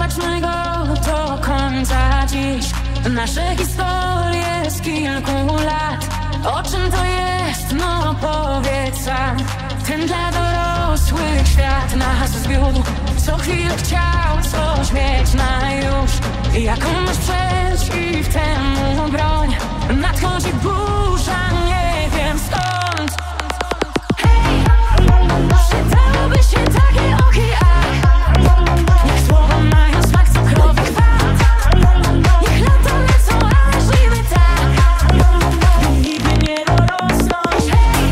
Doprowadźmy go do końca dziś. Nasze historie z kilku lat. O czym to jest? No powiedz sam. Ten dla dorosłych świat nas zwiódł. Co chwilę chciał coś mieć na już. Jaką masz przeciw temu broń? Nadchodzi burza, nie wiem skąd. Hej, przydałoby się takie oki, niech słowa mają smak cukrowy kwat. Niech lata lecą, ale żyjmy tak, by nigdy nie dorosnąć. Hej.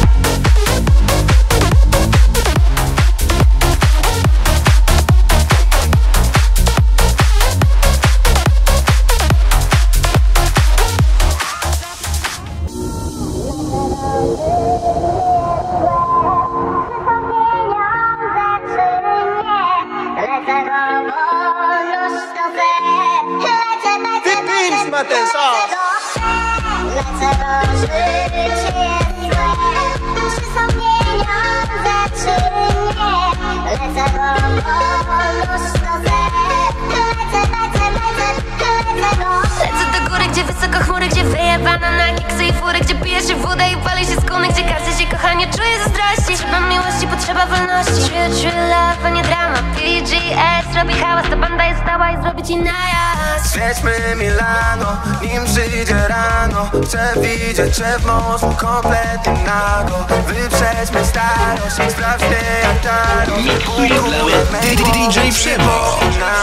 Lecę do góry, gdzie wysoko chmury, gdzie wyjebano na kiksy i fury, gdzie pije się wodę i pali się skóny, gdzie każdy się kochanie czuje zazdrości. Trzeba miłości, potrzeba wolności. True love, a nie drama. PGS robi hałas, ta banda jest stała i zrobi ci najazd. Zwiedźmy Milano, nim przyjdzie rano. Chcę widzieć, że w mózgu kompletnie nago. Wyprzedźmy starość, sprawdź mnie jak Thanos. Miksuje dla DJ Przemo.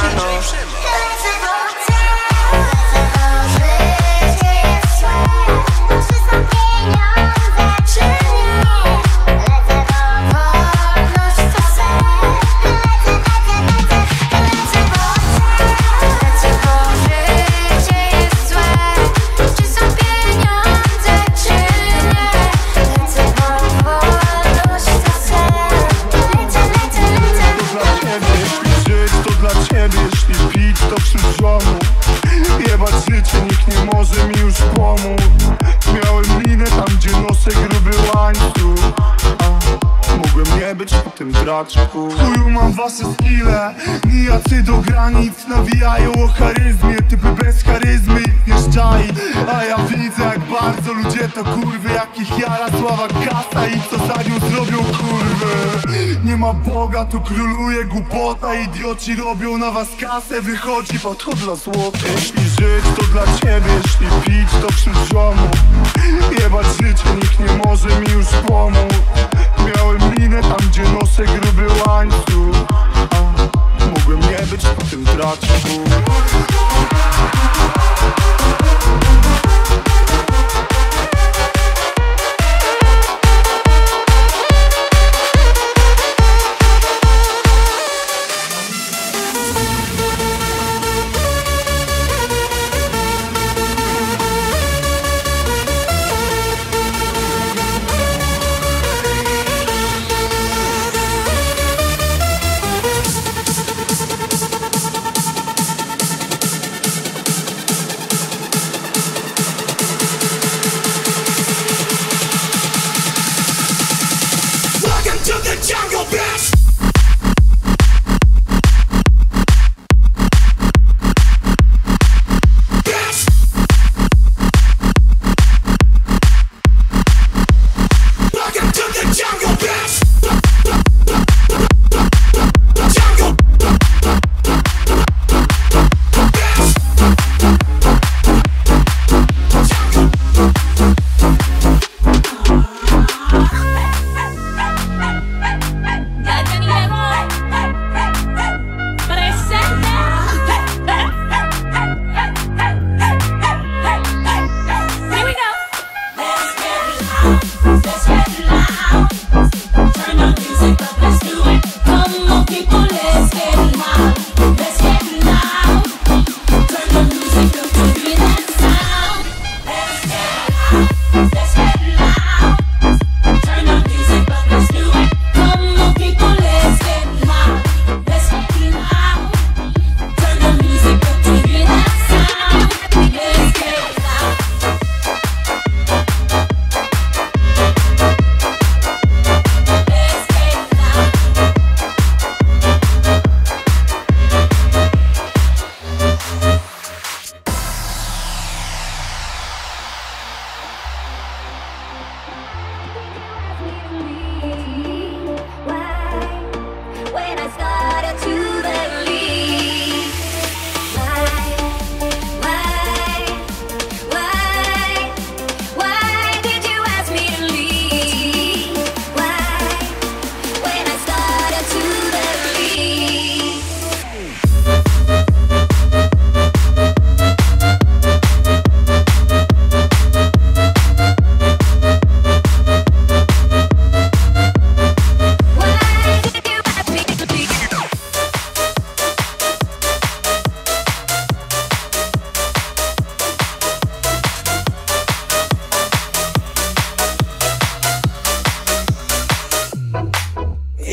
Chuju mam wasze skille, nijacy do granic. Nawijają o charyzmie, typy bez charyzmy ich wjeżdżali. A ja widzę jak bardzo ludzie to kurwy, jakich jara sława kasa i co za nią zrobią kurwy. Nie ma Boga, tu króluje głupota. Idioci robią na was kasę, wychodzi to dla złota. Jeśli żyć to dla ciebie, jeśli pić to wśród ziomów. Jebać życie, nikt nie może mi już pomóc. Miałem linę tam, gdzie noszę gruby łańcuch. Mogłem nie być po tym traczku.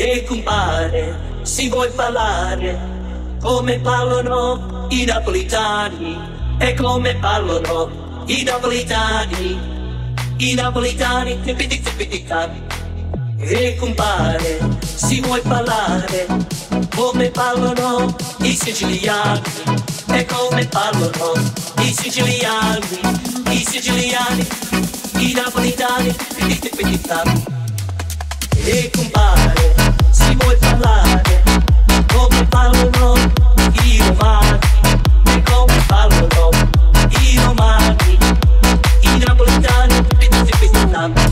E compare, si vuoi parlare come parlano i napolitani, e come parlano i napolitani, tipiticani. E compare, si vuoi parlare come parlano i siciliani, e come parlano i siciliani, i napolitani, tipiticani. E compare, si vuoi parlare come parlano i romani, e come parlano i romani, i napoletani, tipiticani.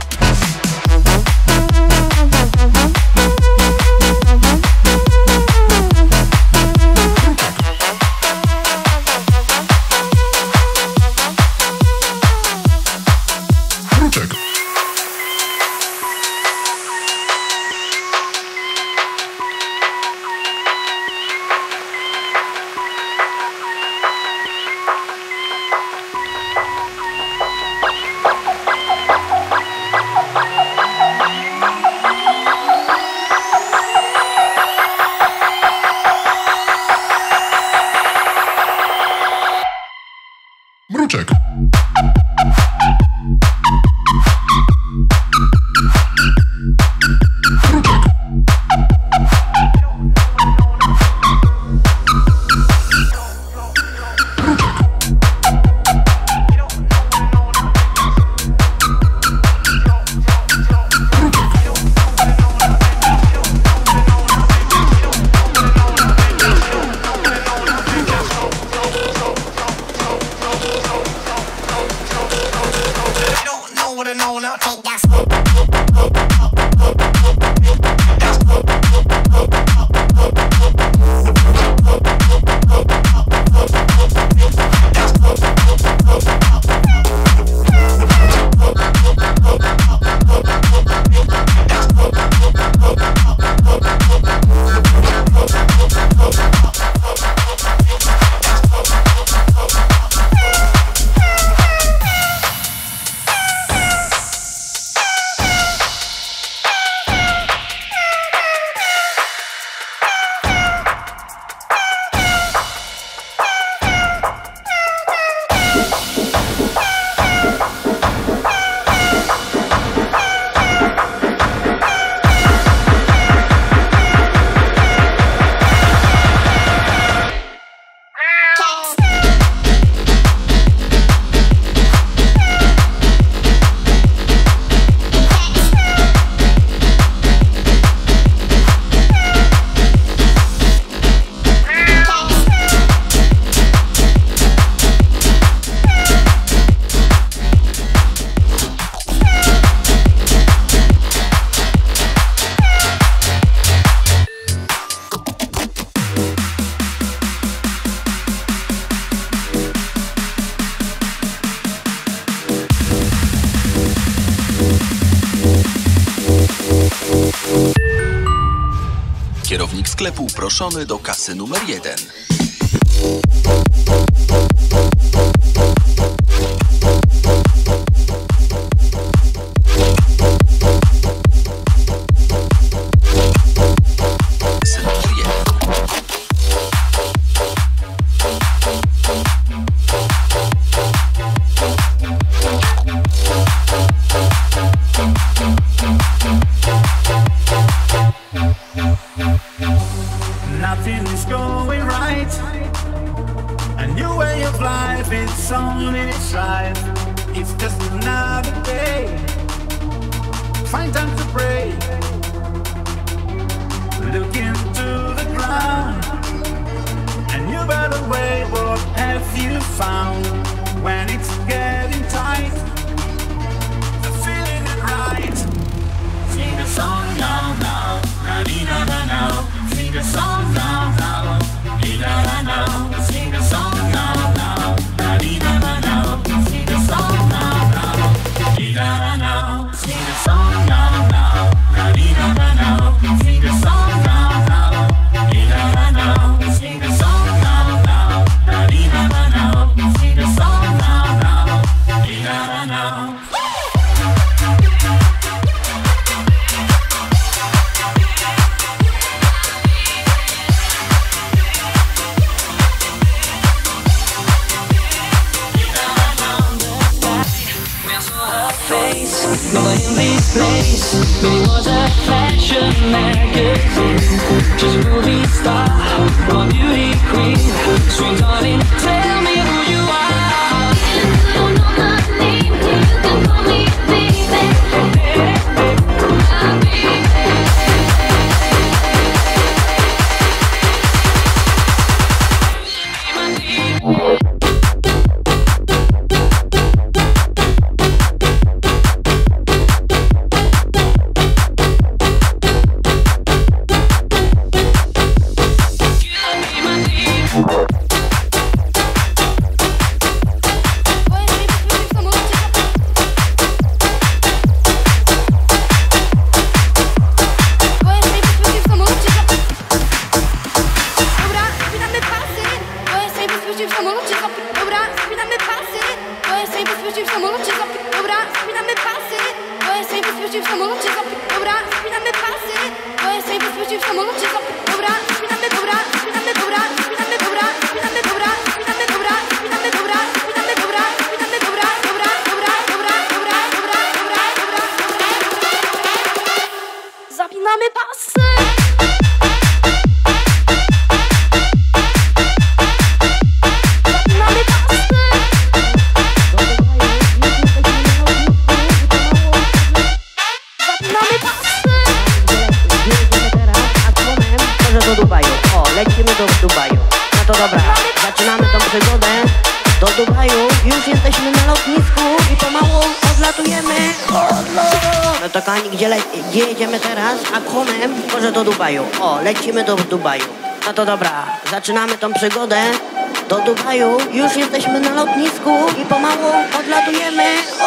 Mruczek. Kierownik sklepu proszony do kasy numer 1. Nothing's going right. A new way of life, it's on its right. It's just another day. Find time to pray. Look into the ground. A new better way, what have you found? When it's getting tight, the feeling is right. Sing a song now, now, na-dee-na-na-now. Sing a song now, now, dee-da-da-now. Sing a song now, now, na-dee-na-na-now. Sing a song now, now, dee-da-da-now. Sing a song now, now, na-dee-na-na-now. Sing a song now, now, dee-da-da-now. Sing a song now, now, na-dee-na-na-now. Sing a song now. But it was a fashion magazine. She's a movie star, or beauty queen. Sweet darling, tell me who you are. You don't know my name, you can call me baby. My baby. To kochani, gdzie jedziemy teraz? Aquaman, może do Dubaju. O, lecimy do Dubaju. No to dobra, zaczynamy tą przygodę do Dubaju. Już jesteśmy na lotnisku i pomału odlatujemy.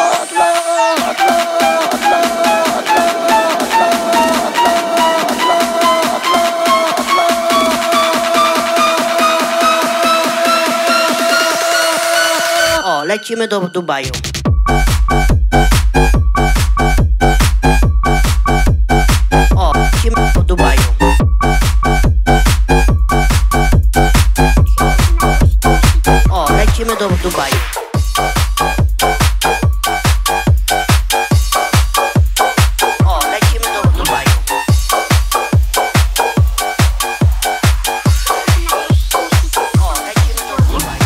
O, lecimy do Dubaju. Po Dubaju. O, lecimy do Dubaju. O, lecimy do Dubaju. O, lecimy do Dubaju.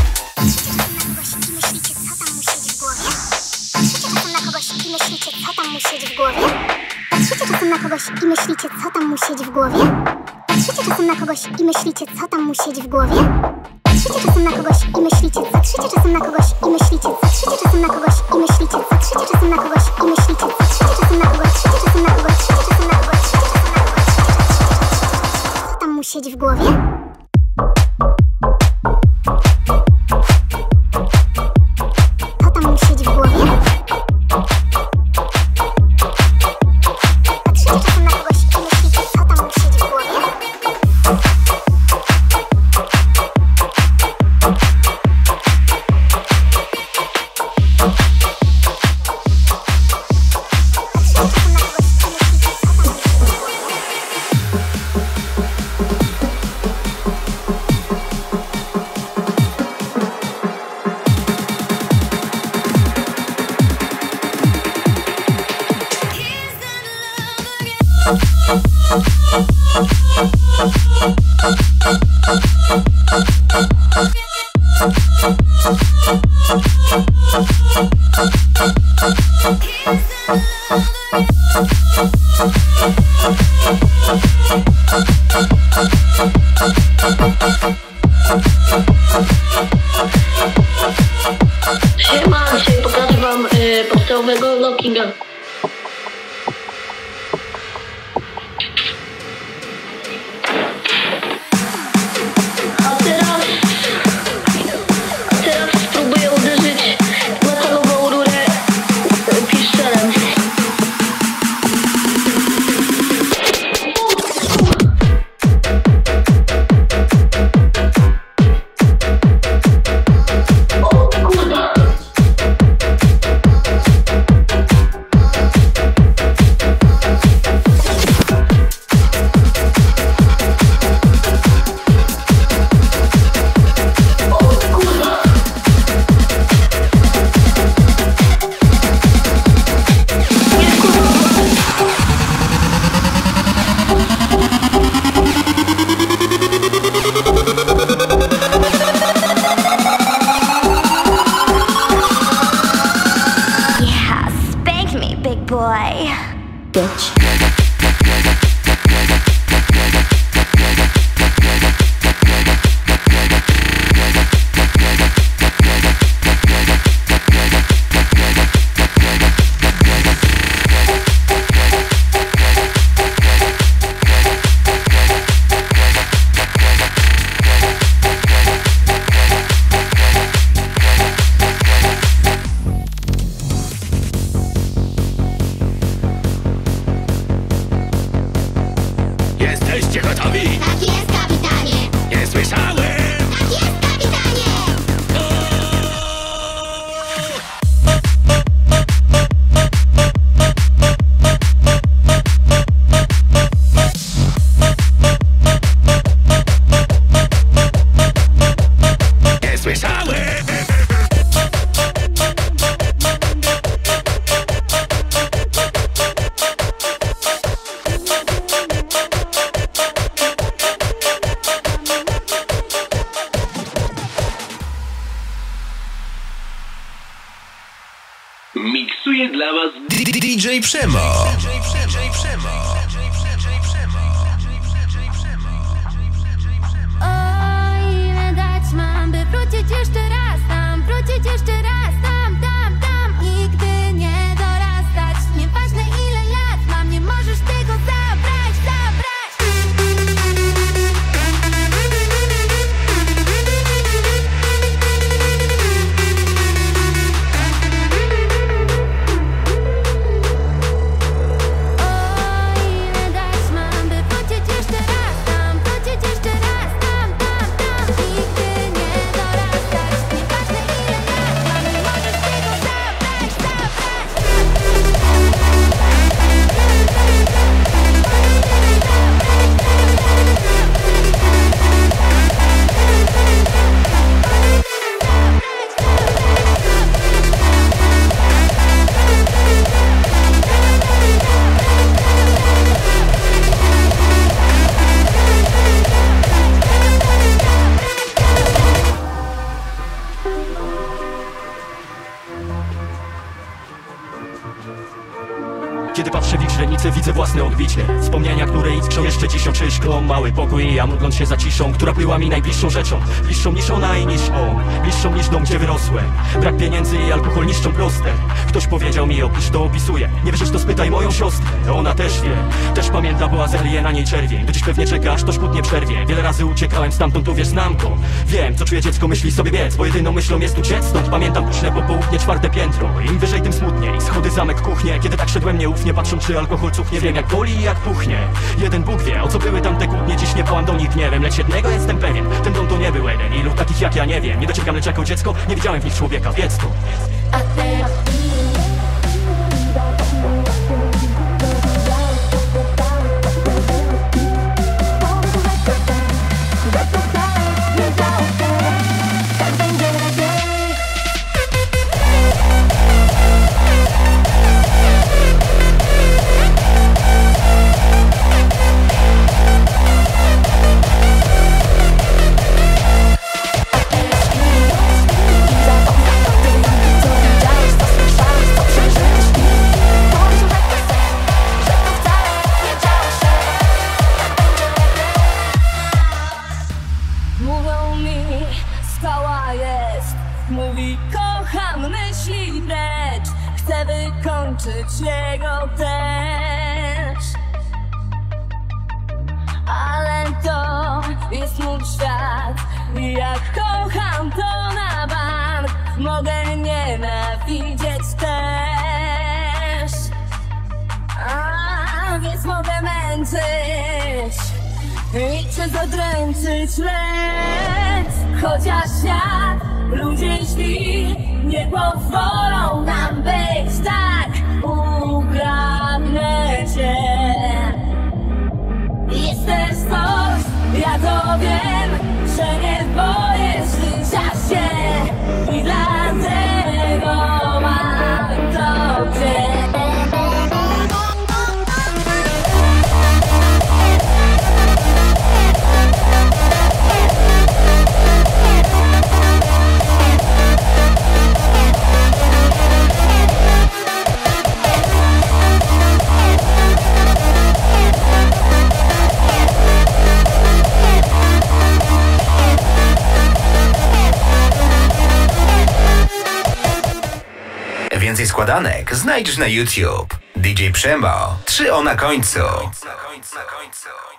Patrzycie czasem na kogoś i myślicie, co tam mu siedzi w głowie? Patrzycie czasem na kogoś i myślicie, co tam mu siedzi w głowie? Patrzycie czasem na kogoś i myślicie, patrzycie czasem na kogoś i myślicie, patrzycie czasem na kogoś i myślicie, patrzycie czasem na kogoś i myślicie, patrzycie czasem na kogoś, patrzycie czasem na kogoś, patrzycie czasem na kogoś, patrzycie czasem na kogoś, co tam mu siedzi w głowie? Co tam mu siedzi w głowie? Siema, dzisiaj pokażę wam podstawowego lockinga. A teraz spróbuję uderzyć metalową rurę piszczelem. O kurwa! Jesteście gotowi? Tak jest, kapitanie! Nie słyszałem! Tak jest, kapitanie! Nie słyszałem! Miksuje dla was DJ Przemo. O, ile dać mam, by wrócić jeszcze raz tam, wrócić jeszcze raz tam, tam, tam. Nigdy nie dorastać, nieważne ile lat mam, nie możesz tego zabrać, zabrać. Kiedy patrzę w ich źrenice, widzę własne odbicie. Wspomnienia, które iskrzą jeszcze dziś oczy szklą. Mały pokój i ja modląc się za ciszą, która była mi najbliższą rzeczą. Bliższą niż ona i niż on, bliższą niż dom, gdzie wyrosłem. Brak pieniędzy i alkohol niszczą proste. Ktoś powiedział mi, opisz to, opisuje. Nie wierzysz, to spytaj moją siostrę, ona też wie. Też pamięta, bo azelię na niej czerwień. Do dziś pewnie czeka, aż to szput nie przerwie. Wiele razy uciekałem stamtąd, tu wiesz, znam to. Wiem, co czuje dziecko, myśli sobie biec, bo jedyną myślą jest uciec stąd. Pamiętam późne popołudnie, 4. piętro. Im wyżej, tym smutniej. Schody, zamek, kuchnię. Kiedy tak szedłem nieufnie, patrząc czy alkohol cuchnie. Wiem jak boli i jak puchnie. Jeden Bóg wie, o co były tamte kłótnie. Dziś nie pałam do nich gniewem, lecz jednego jestem pewien. Ten dom to nie był jeden. Ilu takich jak ja nie wiem. Nie dociekam, lecz jako dziecko nie widziałem w nich człowieka, wiedz to. A teraz mówi kocham, myśli precz. Chcę wykończyć jego też. Ale to jest mój świat i jak kocham to na bank. Mogę nienawidzieć też. Więc mogę męczyć i cię zadręczyć, lecz chociaż świat, ludzie śpi, nie pozwolą nam być tak. Ukradnę cię. Jest też coś, ja to wiem, że nie boję życia się i dlatego mam to cię. Więcej składanek znajdziesz na YouTube. DJ Przemo, 3 o na końcu.